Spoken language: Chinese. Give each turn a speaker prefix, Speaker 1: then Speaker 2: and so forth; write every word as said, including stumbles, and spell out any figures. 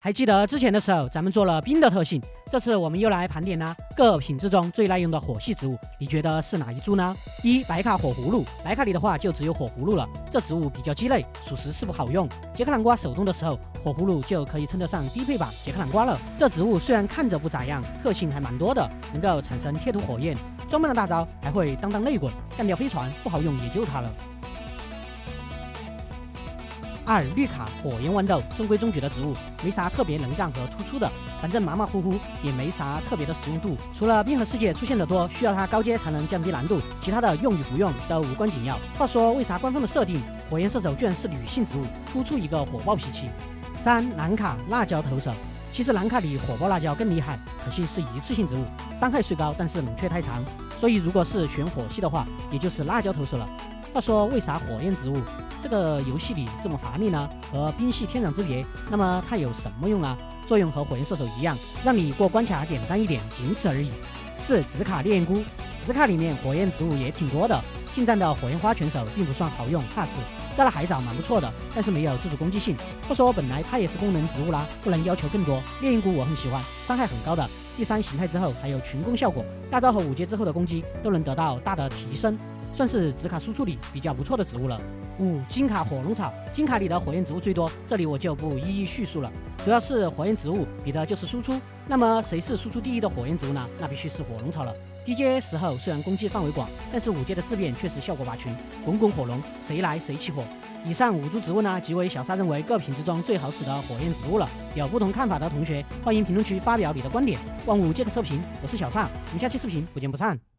Speaker 1: 还记得之前的时候，咱们做了冰的特性，这次我们又来盘点呢各品质中最耐用的火系植物，你觉得是哪一株呢？一、白卡火葫芦，白卡里的话就只有火葫芦了，这植物比较鸡肋，属实是不好用。杰克南瓜手动的时候，火葫芦就可以称得上低配版杰克南瓜了。这植物虽然看着不咋样，特性还蛮多的，能够产生贴图火焰，专门的大招还会当当内滚，干掉飞船，不好用也就它了。二、绿卡火焰豌豆，中规中矩的植物，没啥特别能干和突出的，反正马马虎虎，也没啥特别的实用度。除了冰河世界出现的多，需要它高阶才能降低难度，其他的用与不用都无关紧要。话说，为啥官方的设定火焰射手居然是女性植物，突出一个火爆脾气？三、蓝卡辣椒投手，其实蓝卡里火爆辣椒更厉害，可惜是一次性植物，伤害虽高，但是冷却太长，所以如果是选火系的话，也就是辣椒投手了。话说，为啥火焰植物这个游戏里这么乏力呢？和冰系天壤之别，那么它有什么用呢？作用和火焰射手一样，让你过关卡简单一点，仅此而已。四、紫卡烈焰菇，紫卡里面火焰植物也挺多的，近战的火焰花拳手并不算好用，怕死。摘了海藻蛮不错的，但是没有自主攻击性。不说本来它也是功能植物啦，不能要求更多。烈焰菇我很喜欢，伤害很高的，第三形态之后还有群攻效果，大招和五阶之后的攻击都能得到大的提升，算是紫卡输出里比较不错的植物了。五、金卡火龙草，金卡里的火焰植物最多，这里我就不一一叙述了，主要是火焰植物比的就是输出。那么谁是输出第一的火焰植物呢？那必须是火龙草了。低阶时候虽然攻击范围广，但是五阶的质变确实效果拔群，滚滚火龙，谁来谁起火。以上五株植物呢，即为小沙认为各品质中最好使的火焰植物了。有不同看法的同学，欢迎评论区发表你的观点。万物皆可测评，我是小沙，我们下期视频不见不散。